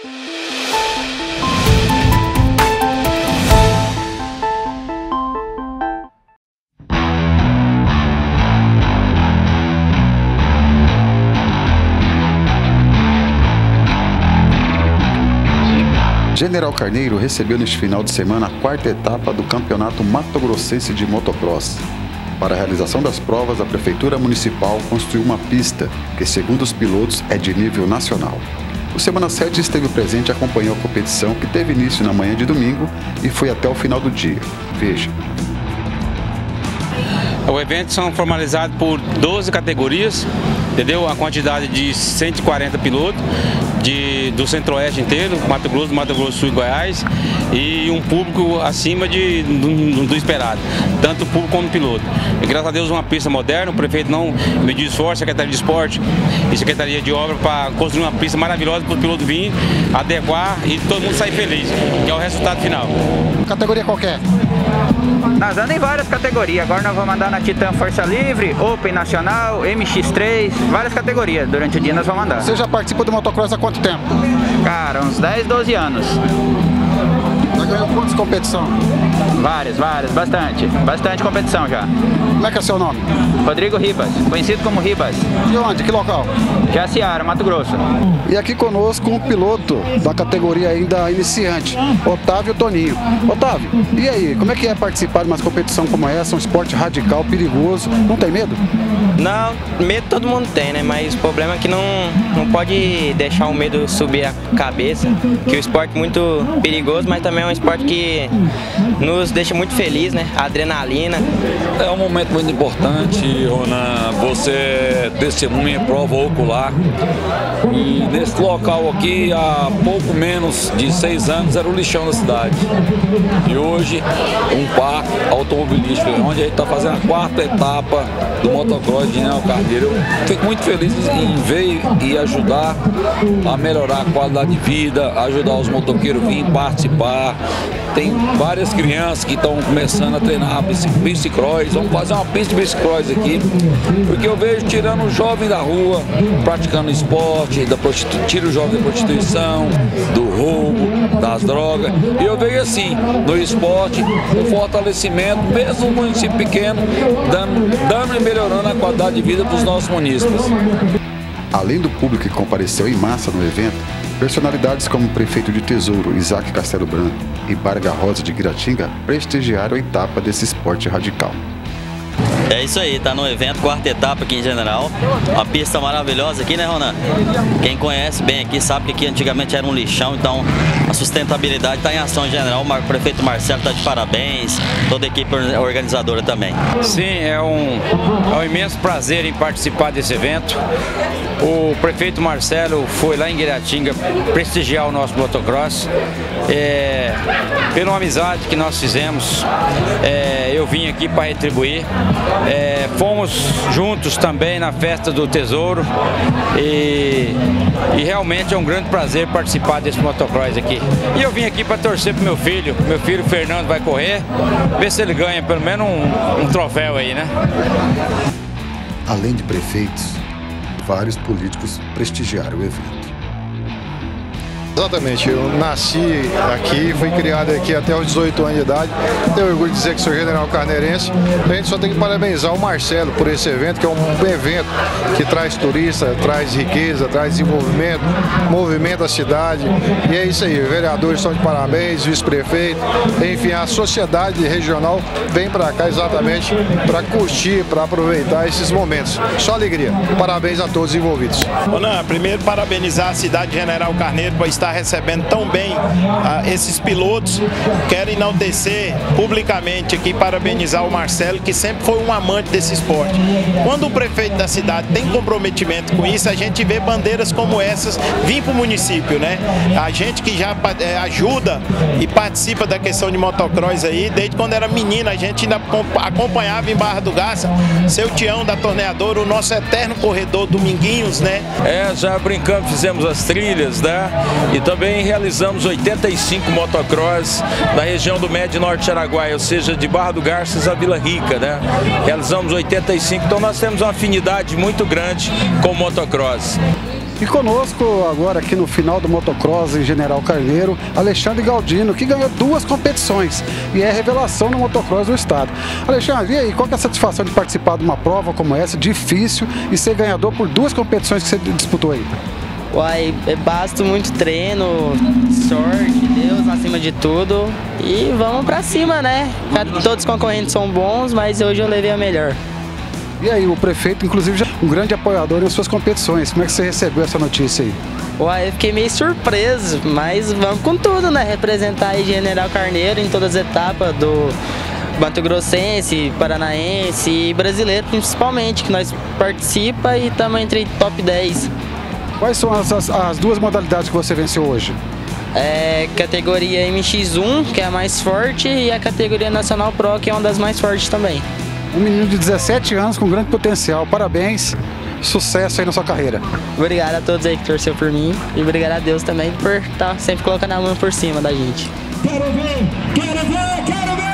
General Carneiro recebeu neste final de semana a quarta etapa do Campeonato Mato Grossense de Motocross. Para a realização das provas, a Prefeitura Municipal construiu uma pista que, segundo os pilotos, é de nível nacional. O Semana 7 esteve presente e acompanhou a competição, que teve início na manhã de domingo e foi até o final do dia. Veja. O evento são formalizados por 12 categorias, entendeu? A quantidade de 140 pilotos do Centro-Oeste inteiro, Mato Grosso do Sul e Goiás, e um público acima do esperado, tanto público como piloto. E, graças a Deus, uma pista moderna, o prefeito não mediu esforço, Secretaria de Esporte e Secretaria de Obra para construir uma pista maravilhosa para o piloto vir, adequar e todo mundo sair feliz, que é o resultado final. Categoria qualquer? Nós andamos em várias categorias, agora nós vamos andar na Titan Força Livre, Open Nacional, MX3, várias categorias, durante o dia nós vamos andar. Você já participa do motocross há quanto tempo? Cara, uns 10, 12 anos. Já ganhou quantas competições? Bastante competição já. Como é que é seu nome? Rodrigo Ribas, conhecido como Ribas. De onde? Que local? Jaciara, Mato Grosso. E aqui conosco um piloto da categoria ainda iniciante, Otávio Toninho. Otávio, e aí, como é que é participar de uma competição como essa, um esporte radical, perigoso? Não tem medo? Não, medo todo mundo tem, né? Mas o problema é que não pode deixar o medo subir a cabeça, que o esporte é muito perigoso, mas também é um esporte que nos deixa muito feliz, né? A adrenalina. É um momento muito importante, Ronan, você testemunha prova ocular. E nesse local aqui, há pouco menos de 6 anos, era o lixão da cidade. E hoje, um parque automobilístico, onde a gente está fazendo a quarta etapa do motocross de General Carneiro. Eu fico muito feliz em ver e ajudar a melhorar a qualidade de vida, ajudar os motoqueiros a vir participar. Tem várias crianças que estão começando a treinar bicicross. Vamos fazer uma pista de bicicross aqui, porque eu vejo tirando o jovem da rua, praticando esporte, tira o jovem da prostituição, do roubo, das drogas. E eu vejo assim, no esporte, o fortalecimento, mesmo no município pequeno, dando e melhorando a qualidade de vida dos nossos munícipes. Além do público que compareceu em massa no evento, personalidades como o prefeito de Tesouro, Isaac Castelo Branco, e Barga Rosa de Guiratinga prestigiaram a etapa desse esporte radical. É isso aí, tá no evento, quarta etapa aqui em General. Uma pista maravilhosa aqui, né, Ronan? Quem conhece bem aqui sabe que aqui antigamente era um lixão, então a sustentabilidade está em ação em General. O prefeito Marcelo está de parabéns, toda a equipe organizadora também. Sim, é um imenso prazer em participar desse evento. O prefeito Marcelo foi lá em Guiratinga prestigiar o nosso motocross. Pela amizade que nós fizemos, eu vim aqui para retribuir. Fomos juntos também na festa do Tesouro e realmente é um grande prazer participar desse motocross aqui. E eu vim aqui para torcer pro meu filho Fernando vai correr, ver se ele ganha pelo menos um troféu aí, né? Além de prefeitos, vários políticos prestigiaram o evento. Exatamente, eu nasci aqui, fui criado aqui até os 18 anos de idade. Tenho orgulho de dizer que sou general carneirense. A gente só tem que parabenizar o Marcelo por esse evento, que é um evento que traz turista, traz riqueza, traz desenvolvimento, movimenta a cidade. E é isso aí, os vereadores estão de parabéns, vice-prefeito, enfim, a sociedade regional vem para cá exatamente para curtir, para aproveitar esses momentos. Só alegria. Parabéns a todos os envolvidos. Ronan, primeiro parabenizar a cidade de General Carneiro por estar recebendo tão bem esses pilotos. Quero enaltecer publicamente aqui, parabenizar o Marcelo, que sempre foi um amante desse esporte. Quando o prefeito da cidade tem comprometimento com isso, a gente vê bandeiras como essas vir para o município, né? A gente que já ajuda e participa da questão de motocross aí, desde quando era menina, a gente ainda acompanhava em Barra do Garça, seu Tião da Torneadora, o nosso eterno corredor Dominguinhos, né? Já brincamos, fizemos as trilhas, né? E também realizamos 85 motocross da região do Médio e Norte Araguaia, ou seja, de Barra do Garças a Vila Rica, né? Realizamos 85, então nós temos uma afinidade muito grande com o motocross. E conosco agora aqui no final do motocross em General Carneiro, Alexandre Galdino, que ganhou 2 competições e é revelação no motocross do estado. Alexandre, e aí, qual que é a satisfação de participar de uma prova como essa, difícil, e ser ganhador por 2 competições que você disputou aí? Uai, basta muito treino, sorte, Deus acima de tudo e vamos pra cima, né? Todos os concorrentes são bons, mas hoje eu levei a melhor. E aí, o prefeito, inclusive, já é um grande apoiador nas suas competições. Como é que você recebeu essa notícia aí? Uai, eu fiquei meio surpreso, mas vamos com tudo, né? Representar aí General Carneiro em todas as etapas do Mato Grossense, Paranaense e brasileiro principalmente, que nós participa e estamos entre top 10. Quais são as 2 modalidades que você venceu hoje? Categoria MX1, que é a mais forte, e a categoria Nacional Pro, que é uma das mais fortes também. Um menino de 17 anos com grande potencial. Parabéns, sucesso aí na sua carreira. Obrigado a todos aí que torceu por mim e obrigado a Deus também por estar sempre colocando a mão por cima da gente. Quero ver, quero ver, quero ver!